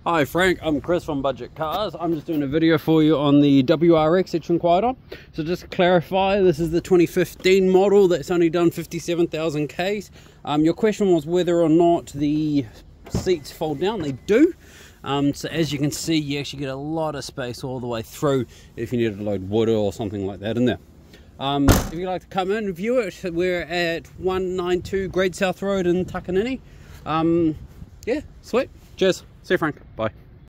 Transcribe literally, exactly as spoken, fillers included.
Hi Frank, I'm Chris from Budget Cars. I'm just doing a video for you on the W R X that you inquired on. So just to clarify, this is the twenty fifteen model that's only done fifty-seven thousand Ks. Um, your question was whether or not the seats fold down. They do. Um, so as you can see, you actually get a lot of space all the way through if you need to load wood or something like that in there. Um, if you'd like to come in and view it, we're at one ninety-two Great South Road in Takanini. Um, yeah, sweet. Cheers. See you, Frank. Bye.